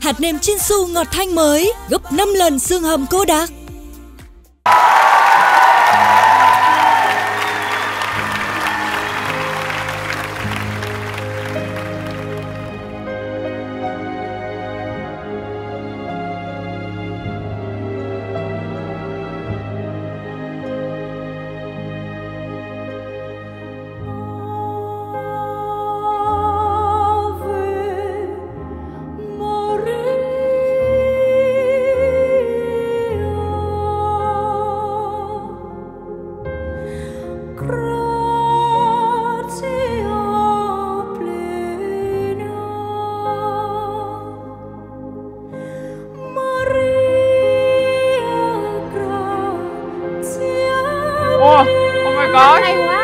Hạt nêm Chinsu ngọt thanh mới, gấp 5 lần xương hầm Kodak. Oh my god, hay quá.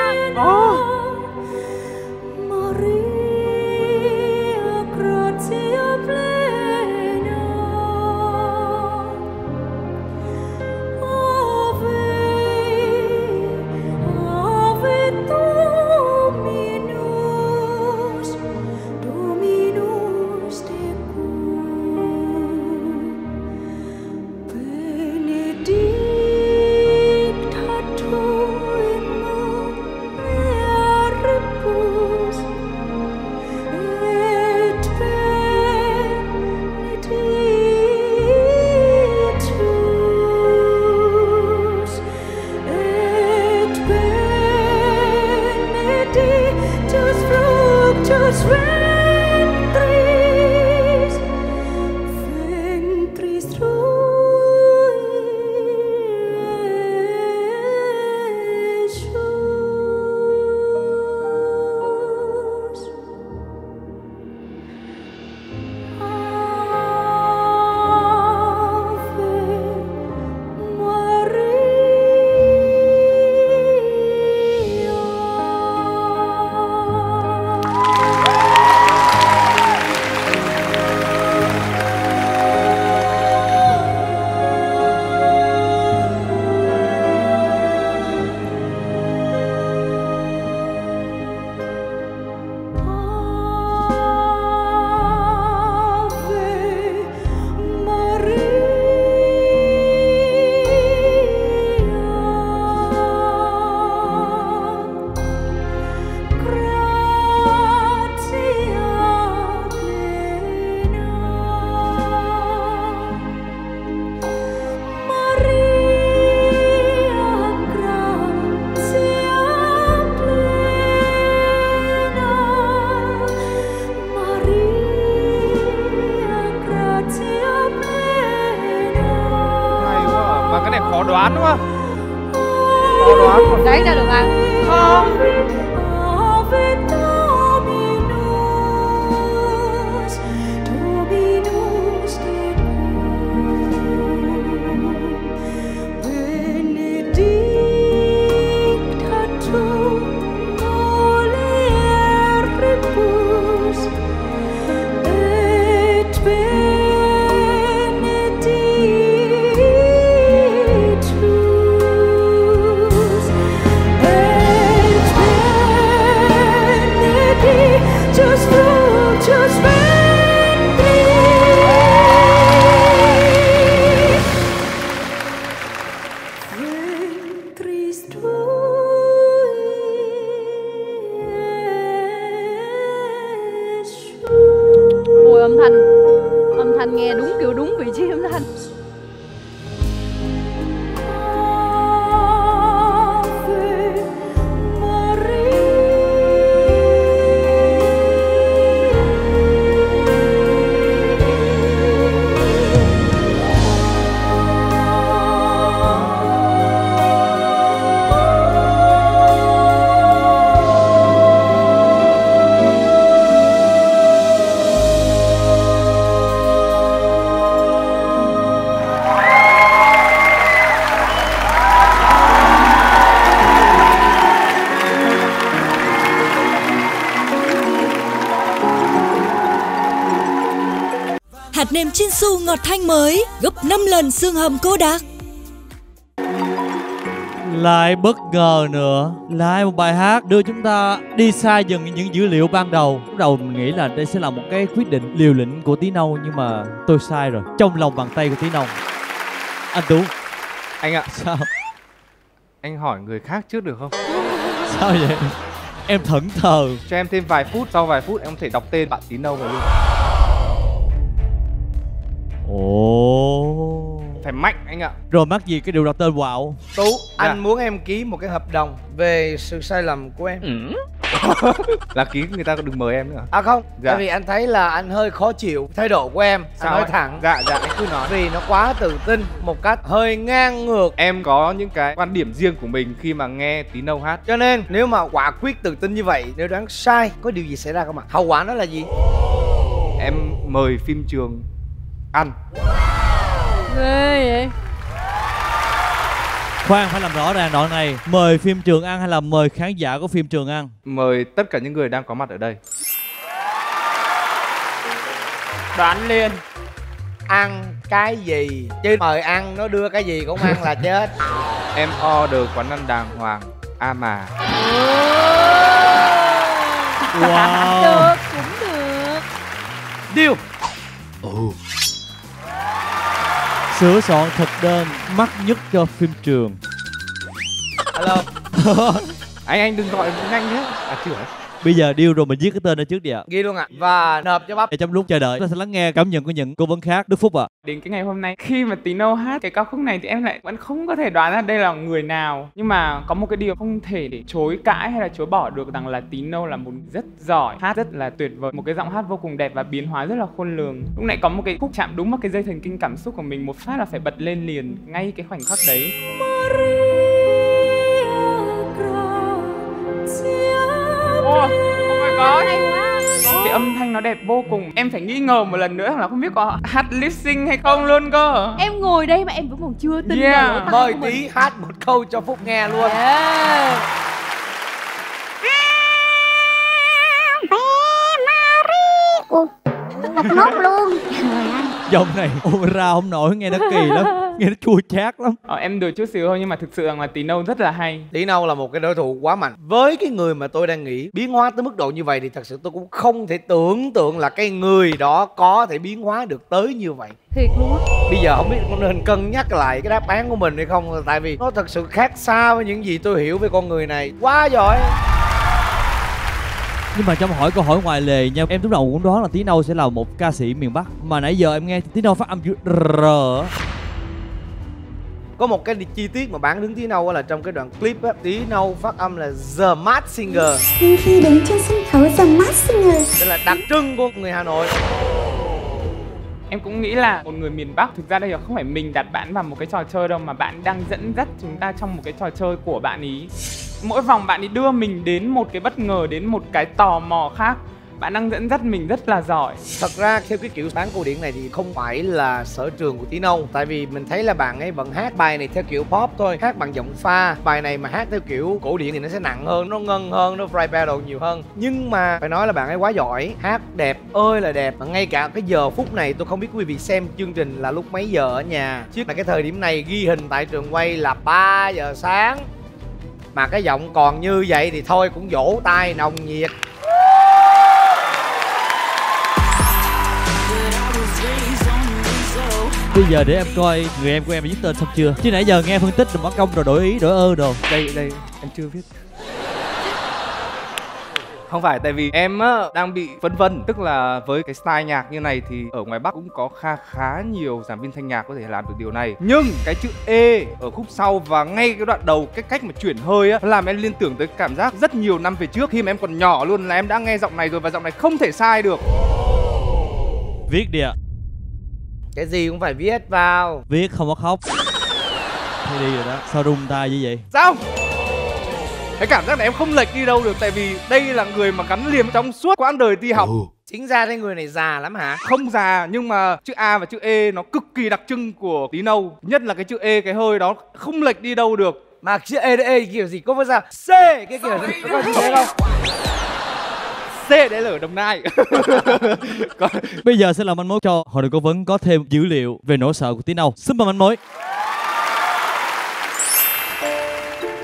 Cái này khó đoán đúng không? Khó đoán không? Đấy ra được à? Không. Ôi âm thanh nghe đúng kiểu đúng vị trí âm thanh. Hạt nêm Chinsu ngọt thanh mới, gấp 5 lần xương hầm Kodak. Lại bất ngờ nữa. Lại một bài hát đưa chúng ta đi xa dần những dữ liệu ban đầu. Lúc đầu mình nghĩ là đây sẽ là một cái quyết định liều lĩnh của Tí Nâu, nhưng mà tôi sai rồi. Trong lòng bàn tay của Tí Nâu. Anh Tú. Anh ạ. Sao? Anh hỏi người khác trước được không? Sao vậy? Em thẫn thờ. Cho em thêm vài phút, sau vài phút em có thể đọc tên bạn Tí Nâu vào luôn. Ồ. Phải mạnh anh ạ. Rồi mắc gì cái điều đặt tên Wow. Tú, Dạ. anh muốn em ký một cái hợp đồng về sự sai lầm của em. Là ký người ta đừng mời em nữa. À không, Dạ. tại vì anh thấy là anh hơi khó chịu thái độ của em. Sao Anh nói ạ? thẳng. Dạ anh cứ nói. Vì nó quá tự tin, một cách hơi ngang ngược. Em có những cái quan điểm riêng của mình khi mà nghe Tí Nâu hát. Cho nên nếu mà quả quyết tự tin như vậy, nếu đoán sai, có điều gì xảy ra không ạ? Hậu quả nó là gì? Em mời phim trường ăn. Ghê vậy. Khoan, phải làm rõ ràng đoạn này. Mời phim trường ăn hay là mời khán giả của phim trường ăn? Mời tất cả những người đang có mặt ở đây. Đoán liền. Ăn cái gì? Chứ mời ăn, nó đưa cái gì cũng ăn là chết. Em order quán ăn đàng hoàng A Mà. Wow. Được, cũng được. Deal. Sửa soạn thực đơn mắc nhất cho phim trường. Hello. Anh đừng gọi nhanh thế. À chưa hả? Bây giờ deal rồi, mình viết cái tên ở trước đi ạ. Ghi luôn ạ. Và nộp cho bắp. Để trong lúc chờ đợi, chúng ta sẽ lắng nghe cảm nhận của những cố vấn khác. Đức Phúc ạ. Đến cái ngày hôm nay, khi mà Tí Nâu hát cái ca khúc này thì em lại vẫn không có thể đoán ra đây là người nào. Nhưng mà có một cái điều không thể để chối cãi hay là chối bỏ được, rằng là Tí Nâu là một người rất giỏi, hát rất là tuyệt vời, một cái giọng hát vô cùng đẹp và biến hóa rất là khôn lường. Lúc này có một cái khúc chạm đúng vào cái dây thần kinh cảm xúc của mình, một phát là phải bật lên liền ngay cái khoảnh khắc đấy. Oh my god, hay quá. Cái âm thanh nó đẹp vô cùng. Em phải nghi ngờ một lần nữa là không biết có hát lip sync hay không luôn cơ. Em ngồi đây mà em vẫn còn chưa tin Yeah. vào lỗ tai Mời của mình. Tí hát một câu cho Phúc nghe luôn. Yeah. Một nốt luôn. Trời ơi. Giọng này opera không nổi, nghe nó kỳ lắm. Nghe nó chua chát lắm. Em đùa chút xíu thôi, nhưng mà thực sự rằng là Tí Nâu rất là hay. Tí Nâu là một cái đối thủ quá mạnh. Với cái người mà tôi đang nghĩ biến hóa tới mức độ như vậy thì thật sự tôi cũng không thể tưởng tượng là cái người đó có thể biến hóa được tới như vậy. Thiệt luôn á. Bây giờ không biết có nên cân nhắc lại cái đáp án của mình hay không, tại vì nó thật sự khác xa với những gì tôi hiểu về con người này. Quá giỏi. Nhưng mà trong hỏi câu hỏi ngoài lề nha, em lúc đầu cũng đoán là Tí Nâu sẽ là một ca sĩ miền Bắc, mà nãy giờ em nghe Tí Nâu phát âm chữ R. Có một cái chi tiết mà bán đứng Tí Nâu là trong cái đoạn clip á, Tí Nâu phát âm là The Masked Singer. Nhưng khi đến trên sân khấu The Masked Singer, Đây là đặc trưng của người Hà Nội. Em cũng nghĩ là một người miền Bắc, thực ra đây là không phải mình đặt bạn vào một cái trò chơi đâu, mà bạn đang dẫn dắt chúng ta trong một cái trò chơi của bạn ý. Mỗi vòng bạn ấy đưa mình đến một cái bất ngờ, đến một cái tò mò khác. Bạn đang dẫn dắt mình rất là giỏi. Thật ra theo cái kiểu bán cổ điển này thì không phải là sở trường của Tí Nâu. Tại vì mình thấy là bạn ấy vẫn hát bài này theo kiểu pop thôi, hát bằng giọng pha. Bài này mà hát theo kiểu cổ điển thì nó sẽ nặng hơn, nó ngân hơn, nó fry pedal nhiều hơn. Nhưng mà phải nói là bạn ấy quá giỏi, hát đẹp ơi là đẹp. Mà ngay cả cái giờ phút này tôi không biết quý vị xem chương trình là lúc mấy giờ ở nhà. Chứ là cái thời điểm này ghi hình tại trường quay là 3 giờ sáng. Mà cái giọng còn như vậy thì thôi cũng vỗ tay nồng nhiệt. Bây giờ để em coi người em của em viết tên xong chưa, chứ nãy giờ nghe phân tích rồi bỏ công rồi đổi ý đổi ơ đồ. Đây em chưa viết. Không phải, tại vì em đang bị phân vân. Tức là với cái style nhạc như này thì ở ngoài Bắc cũng có khá nhiều giảng viên thanh nhạc có thể làm được điều này. Nhưng cái chữ E ở khúc sau và ngay cái đoạn đầu, cái cách mà chuyển hơi á, nó làm em liên tưởng tới cảm giác rất nhiều năm về trước. Khi mà em còn nhỏ luôn là em đã nghe giọng này rồi, và giọng này không thể sai được. Viết đi ạ. Cái gì cũng phải viết vào. Viết không có khóc. Thôi đi rồi đó. Sao rung tay như vậy? Sao? Cái cảm giác này em không lệch đi đâu được. Tại vì đây là người mà gắn liền trong suốt quãng đời đi học. Chính ra cái người này già lắm hả? Không già, nhưng mà chữ A và chữ E nó cực kỳ đặc trưng của Tí Nâu. Nhất là cái chữ E, cái hơi đó không lệch đi đâu được. Mà chữ E kiểu gì có bao giờ C cái kiểu gì có gì thế không? C để là ở Đồng Nai. Còn... Bây giờ sẽ là manh mối cho hội đồng cố vấn có thêm dữ liệu về nỗi sợ của Tí Nâu. Xin mời manh mối.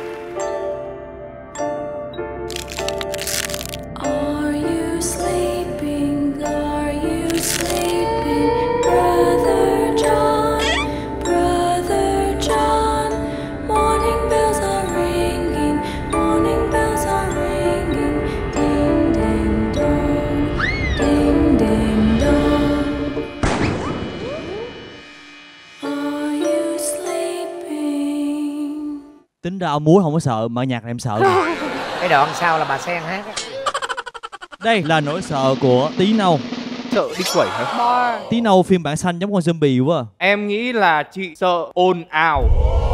Tính ra ông múa không có sợ, mà nhạc này em sợ. Cái đoạn sau là bà Sen hát á. Đây là nỗi sợ của Tí Nâu. Sợ đi quẩy hả? Bar. Tí Nâu phiên bản xanh giống con zombie quá. Em nghĩ là chị sợ ồn ào.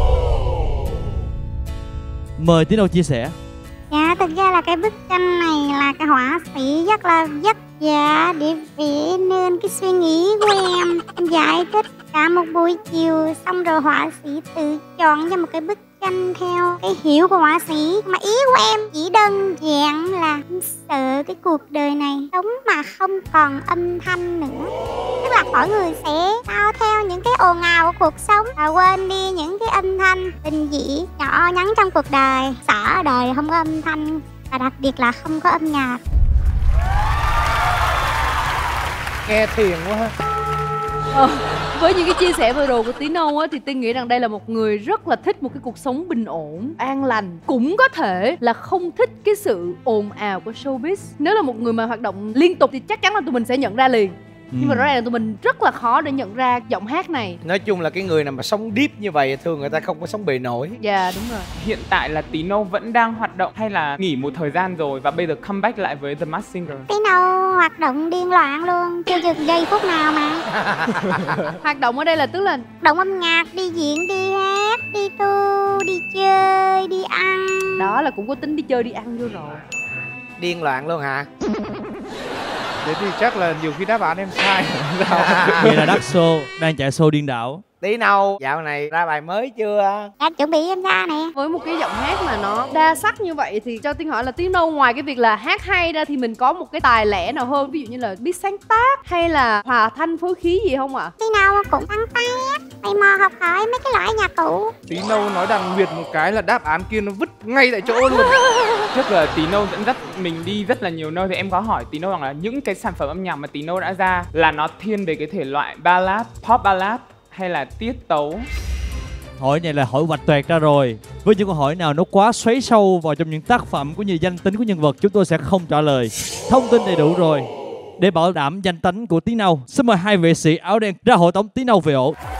Mời Tí Nâu chia sẻ. Dạ, thực ra là cái bức tranh này là cái họa sĩ rất là vất vả để vẽ nên cái suy nghĩ của em. Em giải thích cả một buổi chiều, xong rồi họa sĩ tự chọn cho một cái bức tranh theo cái hiểu của họa sĩ. Mà ý của em chỉ đơn giản là em sợ cái cuộc đời này sống mà không còn âm thanh nữa. Tức là mỗi người sẽ lao theo những cái ồn ào của cuộc sống và quên đi những cái âm thanh bình dị nhỏ nhắn trong cuộc đời. Sợ đời không có âm thanh và đặc biệt là không có âm nhạc. Nghe thiền quá ha. Với những cái chia sẻ vừa rồi của Tí Nâu á, thì Tiên nghĩ rằng đây là một người rất là thích một cái cuộc sống bình ổn, an lành. Cũng có thể là không thích cái sự ồn ào của showbiz. Nếu là một người mà hoạt động liên tục thì chắc chắn là tụi mình sẽ nhận ra liền. Nhưng mà rõ ràng là tụi mình rất là khó để nhận ra giọng hát này. Nói chung là cái người nào mà sống deep như vậy thường người ta không có sống bề nổi. Dạ đúng rồi. Hiện tại là Tí Nâu vẫn đang hoạt động hay là nghỉ một thời gian rồi và bây giờ comeback lại với The Masked Singer? Tí Nâu hoạt động điên loạn luôn, chưa dừng giây phút nào mà. Hoạt động ở đây là tức là Động âm nhạc, đi diễn, đi hát, đi tu, đi chơi, đi ăn. đó là cũng có tính đi chơi đi ăn vô rồi. Điên loạn luôn hả? Thế thì chắc là nhiều khi đáp án em sai. Vậy là Đắc Show đang chạy show điên đảo. Tí Nâu dạo này ra bài mới chưa? Đã chuẩn bị em ra nè. Với một cái giọng hát mà nó đa sắc như vậy thì cho Tiên hỏi là Tí Nâu ngoài cái việc là hát hay ra thì mình có một cái tài lẻ nào hơn, ví dụ như là biết sáng tác hay là hòa thanh phối khí gì không ạ? Tí Nâu cũng sáng tác, mày mò học hỏi mấy cái loại nhạc cụ. Tí Nâu nói đằng Nguyệt một cái là đáp án kia nó vứt ngay tại chỗ luôn. Trước là Tí Nâu dẫn dắt mình đi rất là nhiều nơi thì em có hỏi Tí Nâu rằng là những cái sản phẩm âm nhạc mà Tí Nâu đã ra là nó thiên về cái thể loại ballad, pop ballad hay là tiết tấu? Hỏi này là hỏi hoạch toẹt ra rồi. Với những câu hỏi nào nó quá xoáy sâu vào trong những tác phẩm cũng như danh tính của nhân vật, chúng tôi sẽ không trả lời. Thông tin đầy đủ rồi. Để bảo đảm danh tính của Tí Nâu, xin mời hai vệ sĩ áo đen ra hộ tống Tí Nâu về ổ.